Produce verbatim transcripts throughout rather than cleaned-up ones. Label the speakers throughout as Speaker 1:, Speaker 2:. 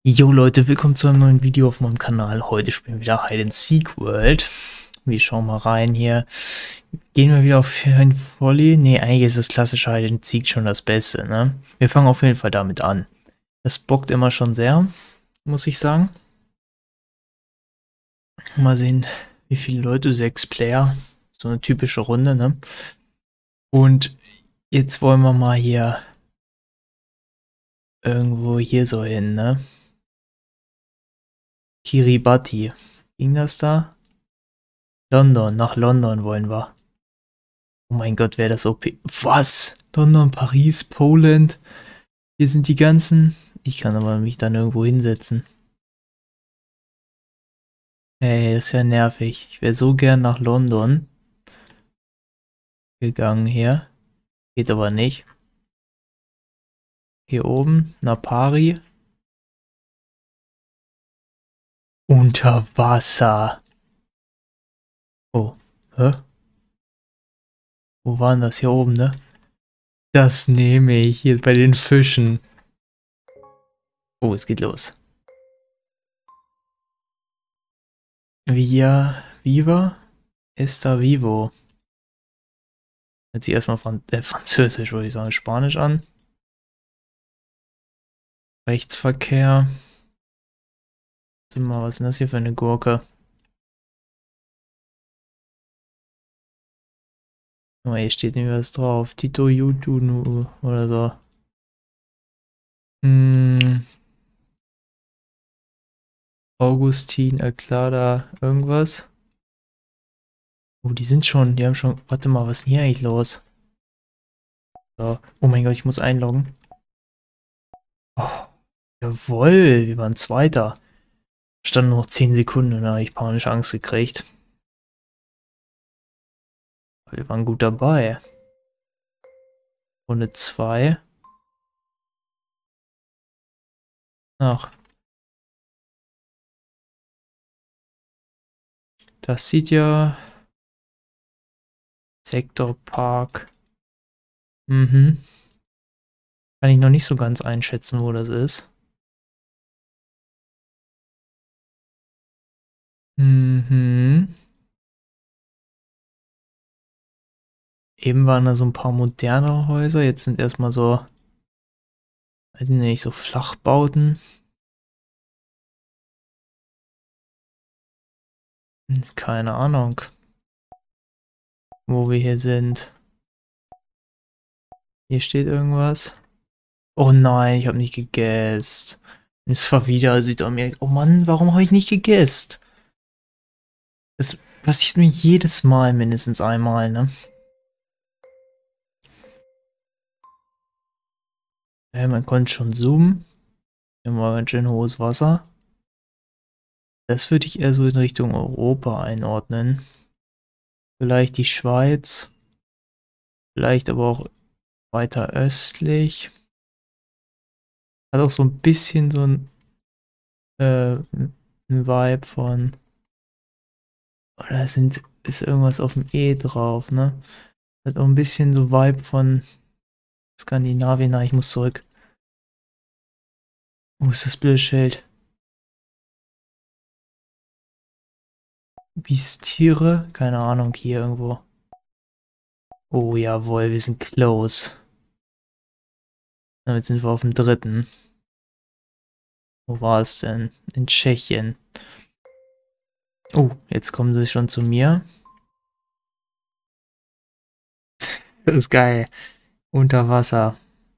Speaker 1: Jo Leute, willkommen zu einem neuen Video auf meinem Kanal. Heute spielen wir wieder Hide and Seek World. Wir schauen mal rein hier. Gehen wir wieder auf ein Volley? Ne, eigentlich ist das klassische Hide and Seek schon das Beste, ne? Wir fangen auf jeden Fall damit an. Das bockt immer schon sehr, muss ich sagen. Mal sehen, wie viele Leute, sechs Player. So eine typische Runde, ne? Und jetzt wollen wir mal hier irgendwo hier so hin, ne? Kiribati. Ging das da? London, nach London wollen wir. Oh mein Gott, wäre das O P. Was? London, Paris, Poland. Hier sind die ganzen. Ich kann aber mich dann irgendwo hinsetzen. Ey, das ist ja nervig. Ich wäre so gern nach London gegangen hier. Geht aber nicht. Hier oben, Napari. Unter Wasser. Oh, hä? Wo war denn das hier oben, ne? Das nehme ich hier bei den Fischen. Oh, es geht los. Via, Viva? Esta Vivo. Hört sich erstmal von, äh, Französisch, würde ich sagen, Spanisch an. Rechtsverkehr. Warte mal, was ist denn das hier für eine Gurke? Guck mal, hier steht nicht was drauf. Tito Yutunu oder so. Hm. Augustin, Erklada, irgendwas. Oh, die sind schon, die haben schon. Warte mal, was ist denn hier eigentlich los? So. Oh mein Gott, ich muss einloggen. Oh, jawohl, wir waren Zweiter. Standen noch zehn Sekunden, da habe ich panisch Angst gekriegt. Wir waren gut dabei. Runde zwei. Ach. Das sieht ja. Sektorpark. Mhm. Kann ich noch nicht so ganz einschätzen, wo das ist. Mhm. Eben waren da so ein paar modernere Häuser, jetzt sind erstmal so, weiß ich nicht, so Flachbauten. Keine Ahnung, wo wir hier sind. Hier steht irgendwas. Oh nein, ich habe nicht gegessen. Es war wieder Südamerika. Oh Mann, warum habe ich nicht gegessen? Das passiert mir jedes Mal mindestens einmal, ne? Ja, man konnte schon zoomen. Immer ganz schön hohes Wasser. Das würde ich eher so in Richtung Europa einordnen. Vielleicht die Schweiz. Vielleicht aber auch weiter östlich. Hat auch so ein bisschen so ein, äh, ein Vibe von. Oder sind, ist irgendwas auf dem E drauf, ne? Hat auch ein bisschen so Vibe von Skandinavien. Na, ich muss zurück. Wo ist das blöde Schild? Biestiere? Keine Ahnung, hier irgendwo. Oh jawohl, wir sind close. Damit sind wir auf dem dritten. Wo war es denn? In Tschechien. Oh, jetzt kommen sie schon zu mir. Das ist geil. Unter Wasser.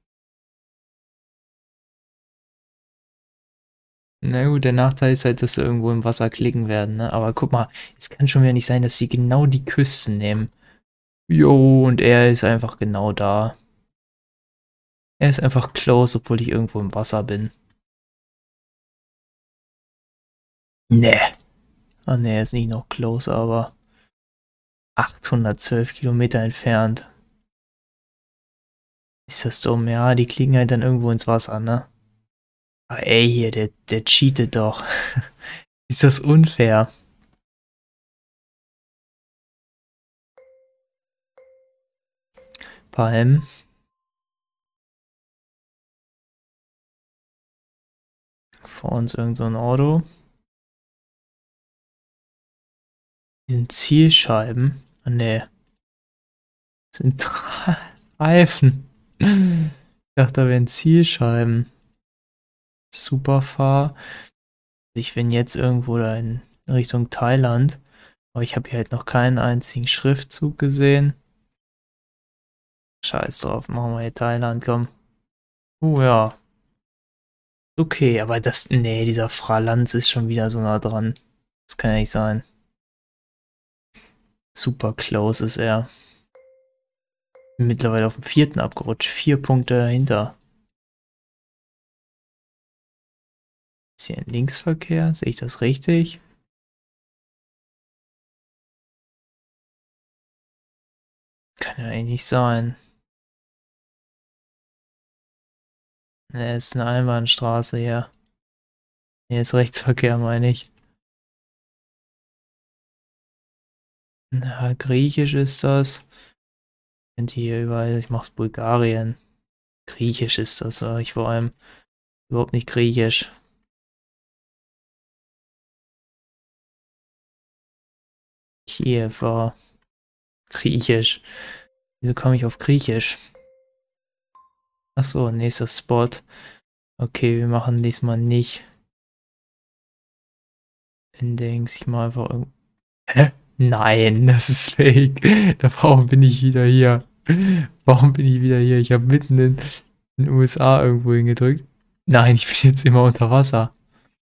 Speaker 1: Na gut, der Nachteil ist halt, dass sie irgendwo im Wasser klicken werden, ne? Aber guck mal, es kann schon wieder nicht sein, dass sie genau die Küsten nehmen. Jo, und er ist einfach genau da. Er ist einfach close, obwohl ich irgendwo im Wasser bin. Ne. Ah ne, er ist nicht noch close, aber achthundertzwölf Kilometer entfernt. Ist das dumm? Ja, die klicken halt dann irgendwo ins Wasser, ne? Aber ey, hier, der, der cheatet doch. Ist das unfair? Palm. Vor uns irgend so ein Auto. Die sind Zielscheiben. Ah, ne. Das sind Reifen. Ich dachte, da wären Zielscheiben. Superfahr. Ich bin jetzt irgendwo da in Richtung Thailand. Aber ich habe hier halt noch keinen einzigen Schriftzug gesehen. Scheiß drauf, machen wir hier Thailand, komm. Oh ja. Okay, aber das. Nee, dieser Fralanz ist schon wieder so nah dran. Das kann ja nicht sein. Super close ist er. Bin mittlerweile auf dem vierten abgerutscht. Vier Punkte dahinter. Ist hier ein Linksverkehr? Sehe ich das richtig? Kann ja eigentlich nicht sein. Ne, ist eine Einbahnstraße hier. Hier ist Rechtsverkehr, meine ich. Na, griechisch ist das. Sind hier überall, ich mach's Bulgarien. Griechisch ist das, aber ich vor allem überhaupt nicht griechisch. Kiew war griechisch. Wieso komme ich auf griechisch? Achso, nächster Spot. Okay, wir machen diesmal nicht in Dings. Ich mache einfach irgend. Hä? Nein, das ist fake. Warum bin ich wieder hier? Warum bin ich wieder hier? Ich habe mitten in den U S A irgendwo hingedrückt. Nein, ich bin jetzt immer unter Wasser.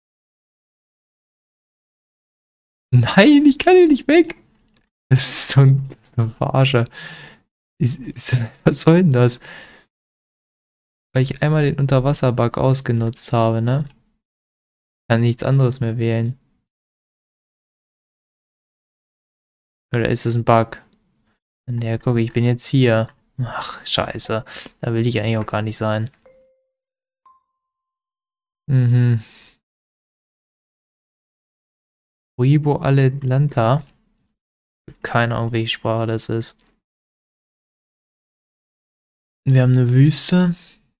Speaker 1: Nein, ich kann hier nicht weg. Das ist so, ein, das ist eine Verarsche. Ist, ist, was soll denn das? Weil ich einmal den Unterwasser-Bug ausgenutzt habe, ne? Kann nichts anderes mehr wählen. Oder ist das ein Bug? Ja, guck, ich bin jetzt hier. Ach, scheiße. Da will ich eigentlich auch gar nicht sein. Mhm. Weibo Atlanta. Keine Ahnung, welche Sprache das ist. Wir haben eine Wüste.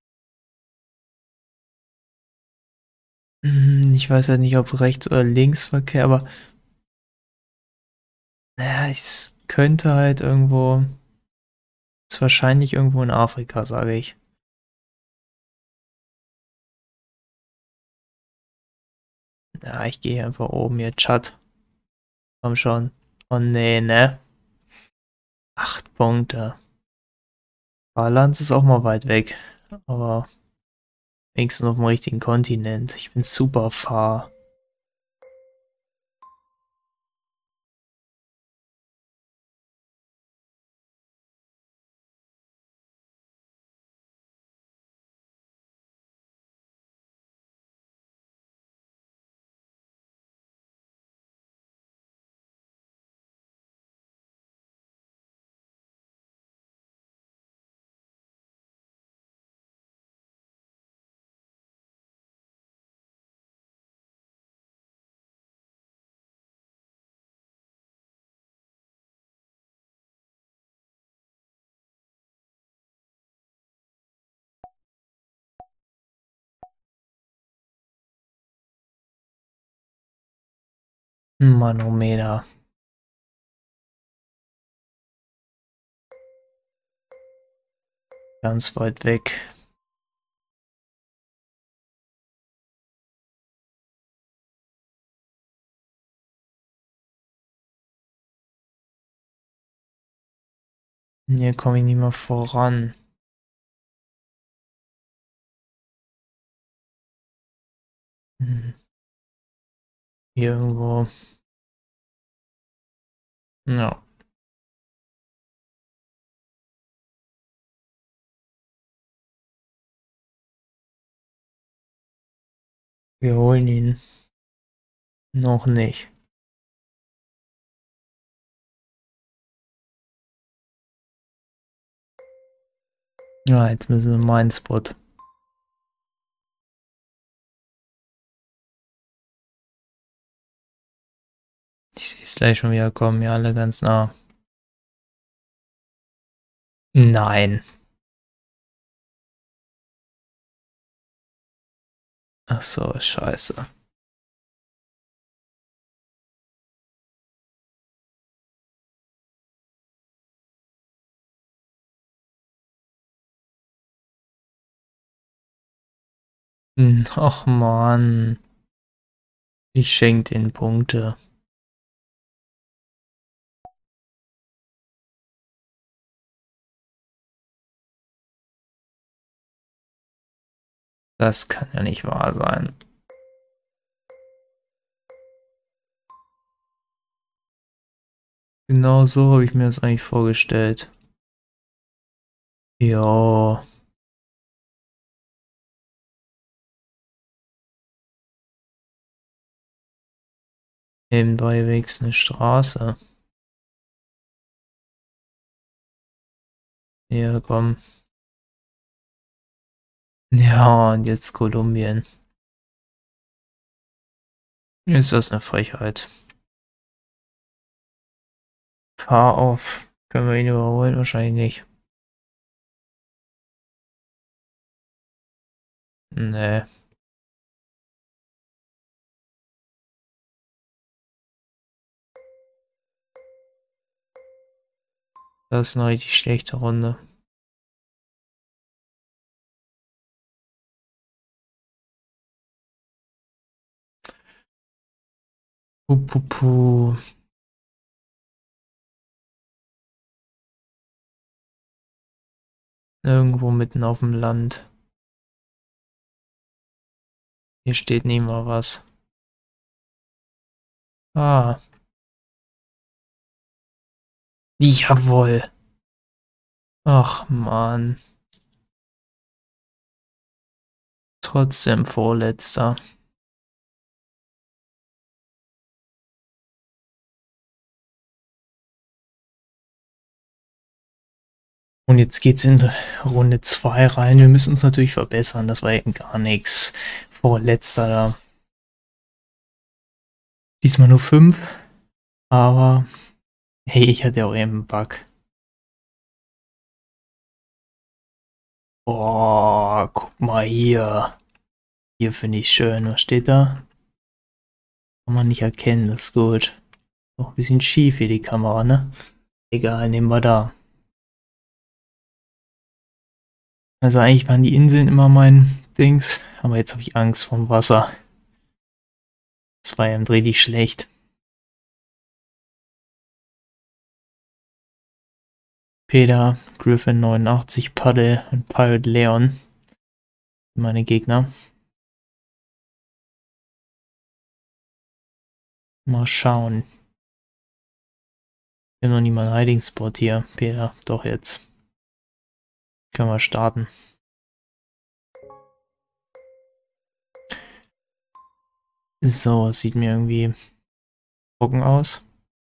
Speaker 1: Hm, Ich weiß halt nicht, ob Rechts- oder Linksverkehr, aber naja, es könnte halt irgendwo. Ist wahrscheinlich irgendwo in Afrika, sage ich. Ja, ich gehe einfach oben hier, Chat. Komm schon. Oh nee, ne? Acht Punkte. Balance ist auch mal weit weg. Aber wenigstens auf dem richtigen Kontinent. Ich bin super far. Manometer. Ganz weit weg. Hier komme ich nicht mehr voran. Hm, Hier irgendwo. Ja, wir holen ihn. Noch nicht. Ja, jetzt müssen wir meinen Spot. Ich sehe es gleich schon wieder kommen. Ja, alle ganz nah. Nein. Ach so, scheiße. Hm, ach man. Ich schenke den Punkte. Das kann ja nicht wahr sein. Genau so habe ich mir das eigentlich vorgestellt. Ja. Nebenbei wächst eine Straße. Ja, komm. Ja, und jetzt Kolumbien. Ist das eine Frechheit? Fahr auf. Können wir ihn überholen? Wahrscheinlich nicht. Nee. Das ist eine richtig schlechte Runde. Puh, puh, puh. Irgendwo mitten auf dem Land. Hier steht nie mal was. Ah. Jawohl. Ach man. Trotzdem Vorletzter. Und jetzt geht's in Runde zwei rein. Wir müssen uns natürlich verbessern. Das war eben gar nichts. Vorletzter da. Diesmal nur fünf. Aber hey, ich hatte auch eben einen Bug. Boah, guck mal hier. Hier finde ich schön. Was steht da? Kann man nicht erkennen, das ist gut. Noch ein bisschen schief hier die Kamera, ne? Egal, nehmen wir da. Also eigentlich waren die Inseln immer mein Dings, aber jetzt habe ich Angst vorm Wasser. Das war ja richtig schlecht. Peter, Griffin neunundachtzig, Paddle und Pirate Leon. Meine Gegner. Mal schauen. Wir haben noch nie mal einen Hiding Spot hier, Peter. Doch jetzt. Können wir starten. So, es sieht mir irgendwie trocken aus.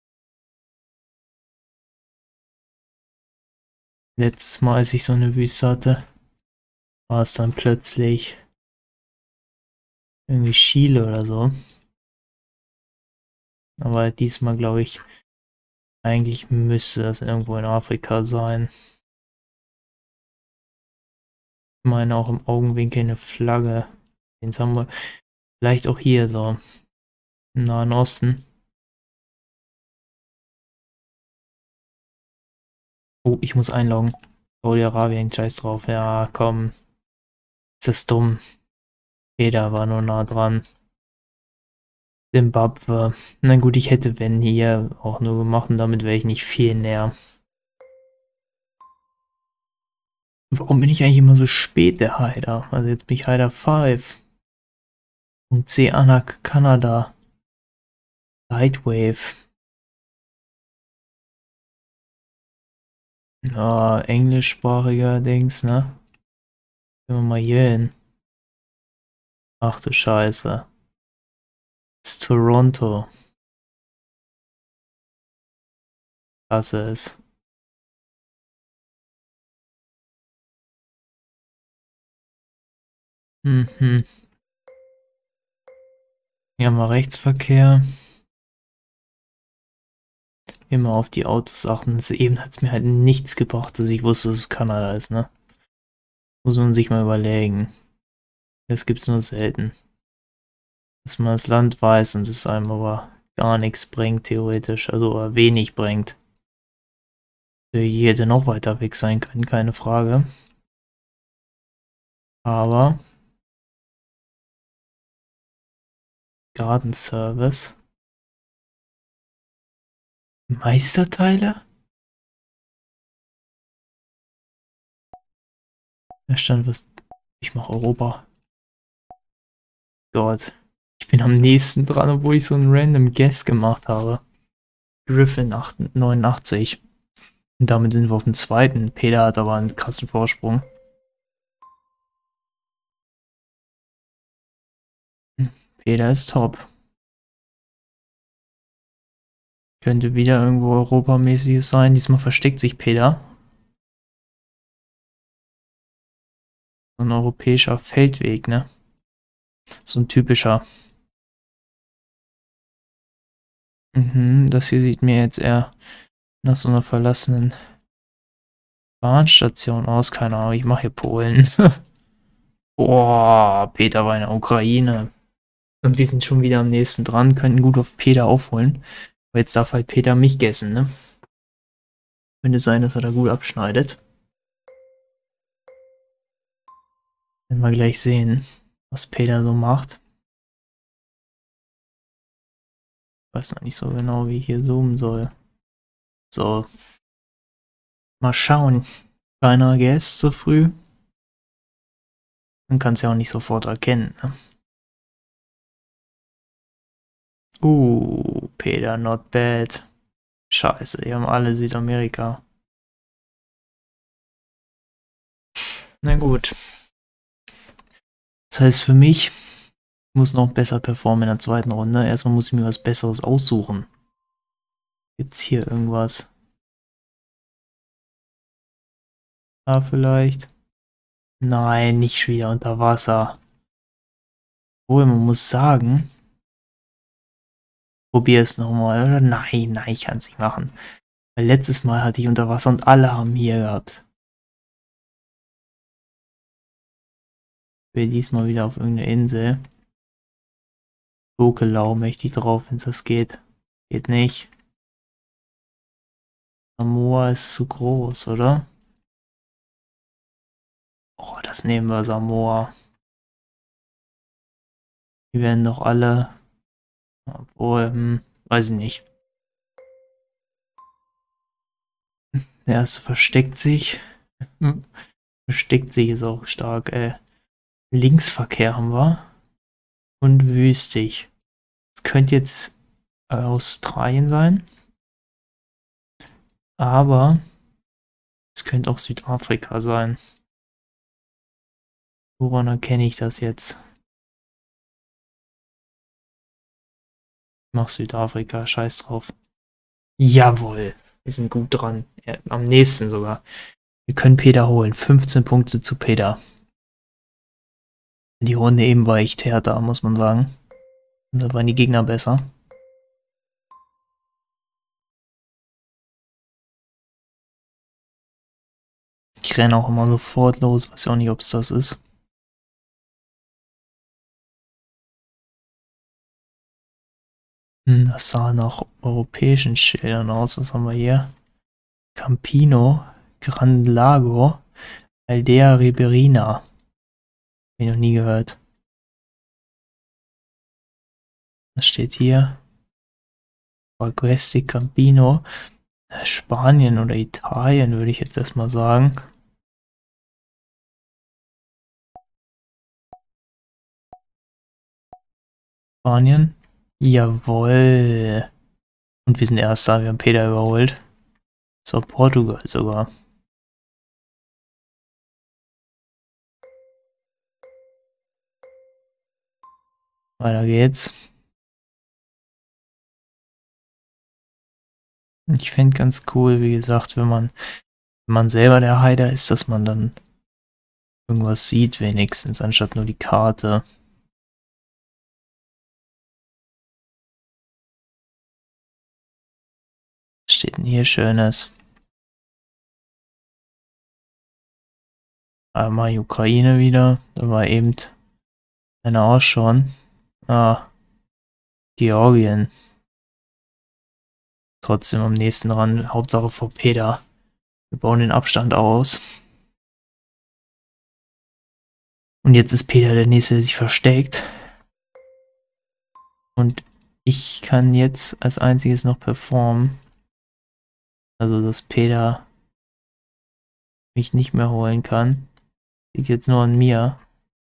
Speaker 1: Letztes Mal, als ich so eine Wüste hatte, war es dann plötzlich irgendwie Chile oder so. Aber diesmal glaube ich, eigentlich müsste das irgendwo in Afrika sein. Ich meine auch im Augenwinkel eine Flagge. Den haben wir vielleicht auch hier so im Nahen Osten. Oh, ich muss einloggen. Saudi-Arabien, scheiß drauf. Ja, komm. Ist das dumm. Jeder war nur nah dran. Zimbabwe. Na gut, ich hätte wenn hier auch nur gemacht und damit wäre ich nicht viel näher. Warum bin ich eigentlich immer so spät, der Haider? Also jetzt bin ich Haider fünf. Und C. Anak, Kanada. Lightwave. Ja, englischsprachiger Dings, ne? Gehen wir mal hier hin. Ach du Scheiße. Das ist Toronto. Das ist. Mhm. Hier haben wir Rechtsverkehr. Immer auf die Autos achten. Das eben hat es mir halt nichts gebracht, dass ich wusste, dass es Kanada ist, ne? Muss man sich mal überlegen. Das gibt's nur selten. man das Land weiß und es einem aber gar nichts bringt, theoretisch, also oder wenig bringt. Hier hätte noch weiter weg sein können, keine Frage. Aber Gartenservice. Meisterteile? Da stand was. Ich mache Europa. Gott. Ich bin am nächsten dran, obwohl ich so einen random Guess gemacht habe. Griffin neunundachtzig. Und damit sind wir auf dem zweiten. Peter hat aber einen krassen Vorsprung. Peter ist top. Könnte wieder irgendwo Europamäßiges sein. Diesmal versteckt sich Peter. So ein europäischer Feldweg, ne? So ein typischer. Mhm, das hier sieht mir jetzt eher nach so einer verlassenen Bahnstation aus. Keine Ahnung, ich mache hier Polen. Boah, Peter war in der Ukraine. Und wir sind schon wieder am nächsten dran, könnten gut auf Peter aufholen. Aber jetzt darf halt Peter mich gessen, ne? Könnte sein, dass er da gut abschneidet. Werden wir gleich sehen, was Peter so macht. Ich weiß noch nicht so genau, wie ich hier zoomen soll. So. Mal schauen. Keiner Guess so früh. Man kann es ja auch nicht sofort erkennen, ne? Uh, Peter, not bad. Scheiße, die haben alle Südamerika. Na gut. Das heißt für mich, ich muss noch besser performen in der zweiten Runde. Erstmal muss ich mir was Besseres aussuchen. Gibt's hier irgendwas? Da vielleicht? Nein, nicht schon wieder unter Wasser. Obwohl, man muss sagen, probier es nochmal, oder? Nein, nein, ich kann es nicht machen. Weil letztes Mal hatte ich unter Wasser und alle haben hier gehabt. Ich will diesmal wieder auf irgendeine Insel. Tokelau möchte ich drauf, wenn es das geht. Geht nicht. Samoa ist zu groß, oder? Oh, das nehmen wir, Samoa. Die werden doch alle. Obwohl, hm, weiß ich nicht. Der erste versteckt sich. Hm. Versteckt sich ist auch stark, ey. Linksverkehr haben wir. Und wüstig. Es könnte jetzt Australien sein. Aber es könnte auch Südafrika sein. Woran erkenne ich das jetzt? Ich mach Südafrika, scheiß drauf. Jawohl, wir sind gut dran. Ja, am nächsten sogar. Wir können Peter holen. fünfzehn Punkte zu Peter. Die Runde eben war echt härter, muss man sagen. Und da waren die Gegner besser. Ich renne auch immer sofort los, weiß auch nicht, ob es das ist. Hm, das sah nach europäischen Schildern aus. Was haben wir hier? Campino, Gran Lago, Aldea Riberina. Hab ich noch nie gehört. Was steht hier? Agresti Campino. Spanien oder Italien würde ich jetzt erstmal sagen. Spanien. Jawohl. Und wir sind Erster, wir haben Peter überholt. Das war Portugal sogar. Weiter geht's. Ich fände ganz cool, wie gesagt, wenn man, wenn man selber der Heider ist, dass man dann irgendwas sieht wenigstens, anstatt nur die Karte. Was steht denn hier Schönes? Einmal Ukraine wieder. Da war eben einer auch schon. Ah, Georgien. Trotzdem am nächsten dran. Hauptsache vor Peter. Wir bauen den Abstand aus. Und jetzt ist Peter der Nächste, der sich versteckt. Und ich kann jetzt als einziges noch performen. Also, dass Peter mich nicht mehr holen kann. Liegt jetzt nur an mir.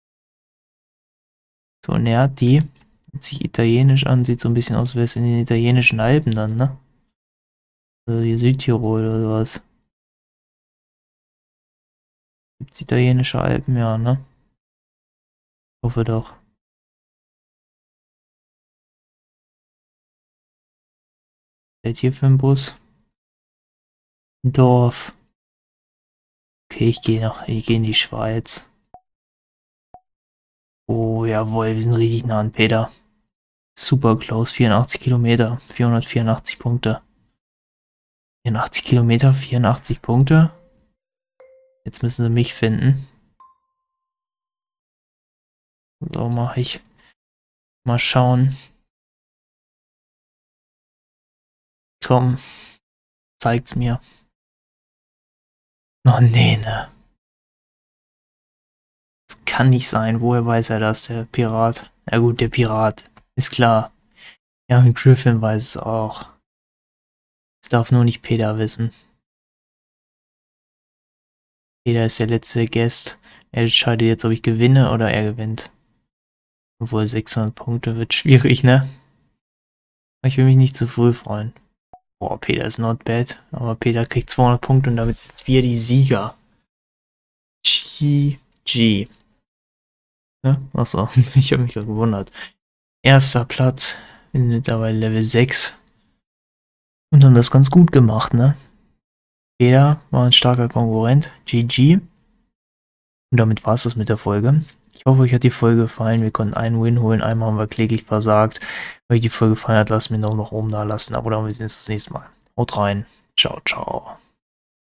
Speaker 1: So, Nerti. Hört sich italienisch an, sieht so ein bisschen aus wie es in den italienischen Alpen dann, ne? Also die Südtirol oder sowas. Gibt's italienische Alpen, ja, ne? Ich hoffe doch. Was ist hier für ein Bus? Ein Dorf. Okay, ich gehe nach, ich gehe in die Schweiz. Oh, jawohl, wir sind richtig nah an Peter. Super close, vierundachtzig Kilometer, vierhundertvierundachtzig Punkte. vierundachtzig Kilometer, vierundachtzig Punkte. Jetzt müssen sie mich finden. So mache ich. Mal schauen. Komm, zeigt's mir. Oh nee, ne. Das kann nicht sein. Woher weiß er das, der Pirat? Ja gut, der Pirat. Ist klar. Ja, und Griffin weiß es auch. Das darf nur nicht Peter wissen. Peter ist der letzte Guest. Er entscheidet jetzt, ob ich gewinne oder er gewinnt. Obwohl sechshundert Punkte wird schwierig, ne? Ich will mich nicht zu früh freuen. Boah, Peter ist not bad. Aber Peter kriegt zweihundert Punkte und damit sind wir die Sieger. G G. Ne? Achso, ich habe mich gerade gewundert. Erster Platz. Bin mittlerweile Level sechs. Und haben das ganz gut gemacht, ne? Peter war ein starker Konkurrent. G G. Und damit war es das mit der Folge. Ich hoffe, euch hat die Folge gefallen. Wir konnten einen Win holen. Einmal haben wir kläglich versagt. Wenn euch die Folge gefallen hat, lasst mir noch nach oben da lassen. Aber dann wir sehen uns das nächste Mal. Haut rein. Ciao, ciao.